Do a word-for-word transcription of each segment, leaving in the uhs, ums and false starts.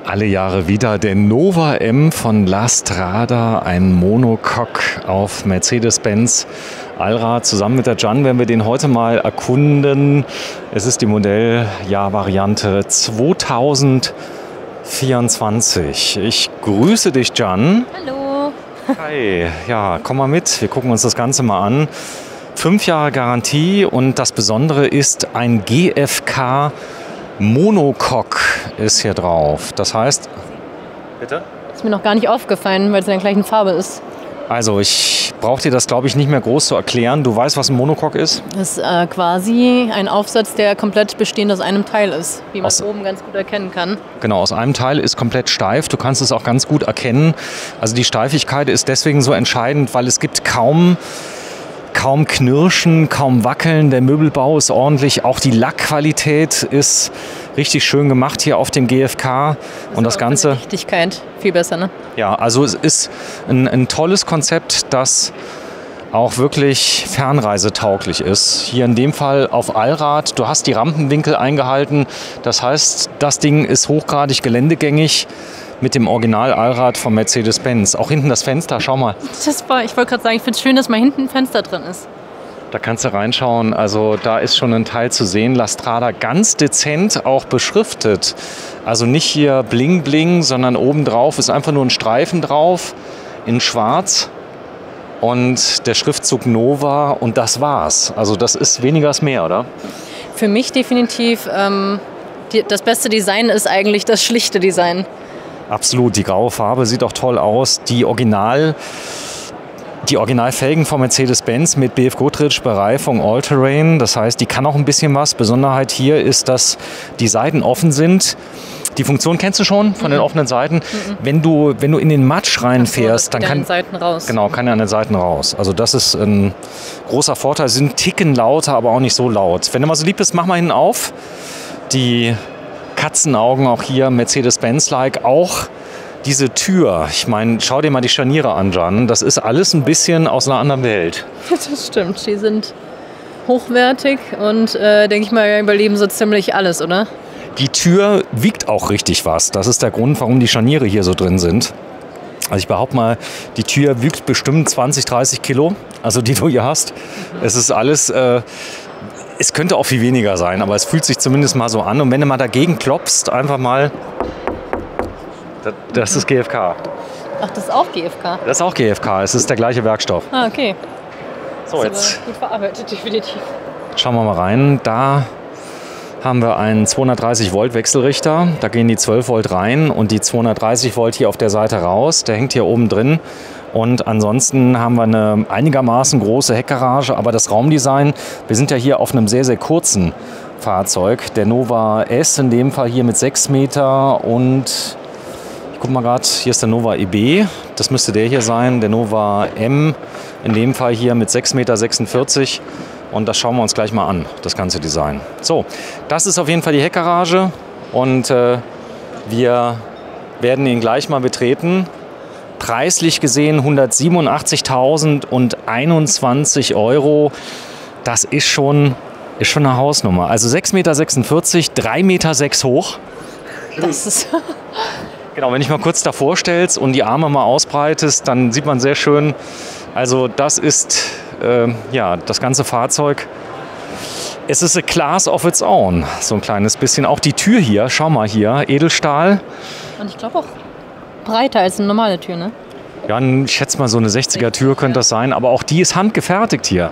Alle Jahre wieder der Nova M von La Strada, ein Monocoque auf Mercedes-Benz Allrad. Zusammen mit der Jan werden wir den heute mal erkunden. Es ist die Modelljahr-Variante zweitausendvierundzwanzig. Ich grüße dich, Jan. Hallo. Hi, ja, komm mal mit. Wir gucken uns das Ganze mal an. Fünf Jahre Garantie und das Besondere ist ein G F K Monocoque ist hier drauf. Das heißt, bitte? Ist mir noch gar nicht aufgefallen, weil es in der gleichen Farbe ist. Also ich brauche dir das, glaube ich, nicht mehr groß zu erklären. Du weißt, was ein Monocoque ist? Das ist äh, quasi ein Aufsatz, der komplett bestehend aus einem Teil ist, wie man Aus- oben ganz gut erkennen kann. Genau, aus einem Teil ist komplett steif. Du kannst es auch ganz gut erkennen. Also die Steifigkeit ist deswegen so entscheidend, weil es gibt kaum... Kaum Knirschen, kaum Wackeln, der Möbelbau ist ordentlich, auch die Lackqualität ist richtig schön gemacht hier auf dem G F K und das Ganze. Die Dichtigkeit viel besser, ne? Ja, also es ist ein, ein tolles Konzept, das auch wirklich fernreisetauglich ist. Hier in dem Fall auf Allrad. Du hast die Rampenwinkel eingehalten, das heißt, das Ding ist hochgradig geländegängig. Mit dem Original-Allrad von Mercedes-Benz. Auch hinten das Fenster, schau mal. Das war, ich wollte gerade sagen, ich finde es schön, dass mal hinten ein Fenster drin ist. Da kannst du reinschauen. Also da ist schon ein Teil zu sehen. La Strada ganz dezent auch beschriftet. Also nicht hier bling bling, sondern obendrauf ist einfach nur ein Streifen drauf in schwarz. Und der Schriftzug Nova und das war's. Also das ist weniger als mehr, oder? Für mich definitiv ähm, die, das beste Design ist eigentlich das schlichte Design. Absolut, die graue Farbe sieht auch toll aus. Die Original, die Originalfelgen von Mercedes-Benz mit B F Goodrich-Bereifung All-Terrain. Das heißt, die kann auch ein bisschen was. Besonderheit hier ist, dass die Seiten offen sind. Die Funktion kennst du schon von Mhm. den offenen Seiten. Mhm. Wenn du, wenn du in den Matsch reinfährst, Ach so, das dann geht kann an den Seiten raus. Genau, kann er an den Seiten raus. Also das ist ein großer Vorteil. Sie sind einen Ticken lauter, aber auch nicht so laut. Wenn du mal so lieb bist, mach mal hinten auf. Die Katzenaugen auch hier, Mercedes-Benz-like. Auch diese Tür. Ich meine, schau dir mal die Scharniere an, Jan. Das ist alles ein bisschen aus einer anderen Welt. Das stimmt, die sind hochwertig und äh, denke ich mal, überleben so ziemlich alles, oder? Die Tür wiegt auch richtig was. Das ist der Grund, warum die Scharniere hier so drin sind. Also ich behaupte mal, die Tür wiegt bestimmt zwanzig, dreißig Kilo, also die du hier hast. Mhm. Es ist alles... Äh, Es könnte auch viel weniger sein, aber es fühlt sich zumindest mal so an. Und wenn du mal dagegen klopfst, einfach mal, das, das ist G F K. Ach, das ist auch G F K? Das ist auch G F K, es ist der gleiche Werkstoff. Ah, okay. So, Das jetzt ist aber gut verarbeitet, definitiv. schauen wir mal rein. Da haben wir einen zweihundertdreißig Volt Wechselrichter. Da gehen die zwölf Volt rein und die zweihundertdreißig Volt hier auf der Seite raus. Der hängt hier oben drin. Und ansonsten haben wir eine einigermaßen große Heckgarage, aber das Raumdesign, wir sind ja hier auf einem sehr, sehr kurzen Fahrzeug. Der Nova S in dem Fall hier mit sechs Meter und ich guck mal gerade, hier ist der Nova E B, das müsste der hier sein. Der Nova M in dem Fall hier mit sechs Meter sechsundvierzig und das schauen wir uns gleich mal an, das ganze Design. So, das ist auf jeden Fall die Heckgarage und äh, wir werden ihn gleich mal betreten. Preislich gesehen hundertsiebenundachtzigtausendeinundzwanzig Euro. Das ist schon, ist schon eine Hausnummer. Also sechs Meter sechsundvierzig, drei Meter sechs hoch. Das ist Genau, wenn ich mal kurz davor stellst und die Arme mal ausbreitest, dann sieht man sehr schön, also das ist äh, ja, das ganze Fahrzeug. Es ist a class of its own, so ein kleines bisschen. Auch die Tür hier, schau mal hier, Edelstahl. und ich glaube auch breiter als eine normale Tür, ne? Ja, ich schätze mal so eine sechziger Tür könnte das sein, aber auch die ist handgefertigt hier.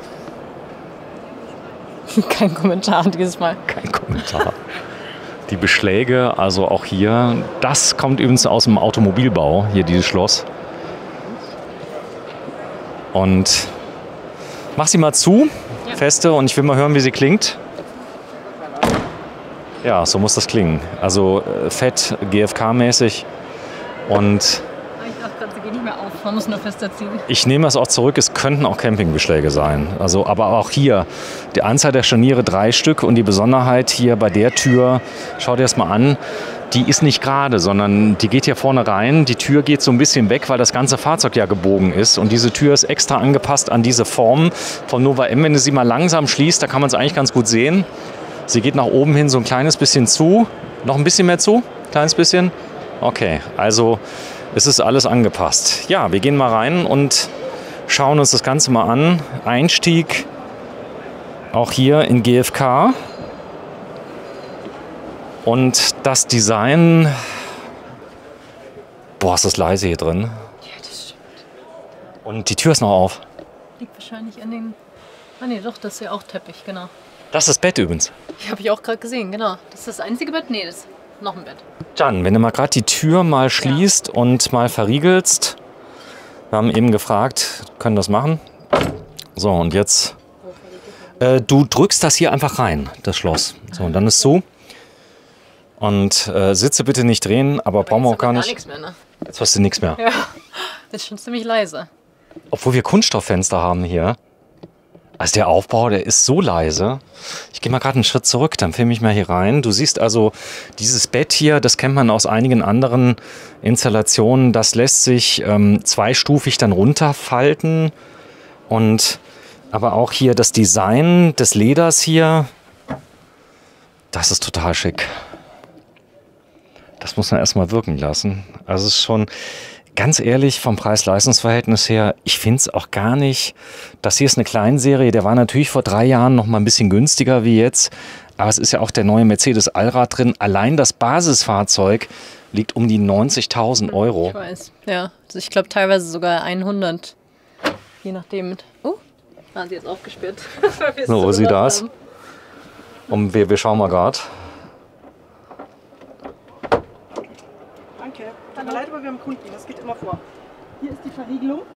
Kein Kommentar dieses Mal. Kein Kommentar. Die Beschläge, also auch hier, das kommt übrigens aus dem Automobilbau, hier dieses Schloss. Und mach sie mal zu, Ja. feste, und ich will mal hören, wie sie klingt. Ja, so muss das klingen. Also äh, fett, G F K-mäßig. Und Ich dachte gerade, sie geht nicht mehr auf. Man muss nur fester ziehen. ich nehme das auch zurück, es könnten auch Campingbeschläge sein. Also, aber auch hier, die Anzahl der Scharniere drei Stück und die Besonderheit hier bei der Tür, schau dir das mal an, die ist nicht gerade, sondern die geht hier vorne rein. Die Tür geht so ein bisschen weg, weil das ganze Fahrzeug ja gebogen ist. Und diese Tür ist extra angepasst an diese Form vom Nova M. Wenn du sie mal langsam schließt, da kann man es eigentlich ganz gut sehen. Sie geht nach oben hin so ein kleines bisschen zu. Noch ein bisschen mehr zu, kleines bisschen. Okay, also es ist alles angepasst. Ja, wir gehen mal rein und schauen uns das Ganze mal an. Einstieg auch hier in G F K. Und das Design... Boah, ist das leise hier drin. Ja, das stimmt. Und die Tür ist noch auf. Liegt wahrscheinlich an den... Ah nee, doch, das ist ja auch Teppich, genau. Das ist das Bett übrigens. Die habe ich auch gerade gesehen, genau. Das ist das einzige Bett? Nee, das ist noch ein Bett. Can, wenn du mal gerade die Tür mal schließt ja. und mal verriegelst. Wir haben eben gefragt, können das machen. So, und jetzt... Äh, du drückst das hier einfach rein, das Schloss. So, und dann ist so. Und äh, Sitze bitte nicht drehen, aber, aber brauchen wir auch gar nicht. Nichts mehr, ne? Jetzt hast du nichts mehr. Ja, das ist schon ziemlich leise. Obwohl wir Kunststofffenster haben hier. Also der Aufbau, der ist so leise. Ich gehe mal gerade einen Schritt zurück, dann filme ich mal hier rein. Du siehst also dieses Bett hier, das kennt man aus einigen anderen Installationen. Das lässt sich ähm, zweistufig dann runterfalten. Und aber auch hier das Design des Leders hier, das ist total schick. Das muss man erstmal wirken lassen. Also es ist schon, ganz ehrlich, vom Preis-Leistungs-Verhältnis her, ich finde es auch gar nicht. Das hier ist eine Kleinserie, der war natürlich vor drei Jahren noch mal ein bisschen günstiger wie jetzt. Aber es ist ja auch der neue Mercedes Allrad drin. Allein das Basisfahrzeug liegt um die neunzigtausend Euro. Ich weiß, ja. Also ich glaube teilweise sogar hundert. Je nachdem. Oh, waren sie jetzt aufgesperrt. So, wo sieht das? Und wir, wir schauen mal gerade. Danke. Tut mir leid, aber wir haben Kunden. Das geht immer vor. Hier ist die Verriegelung.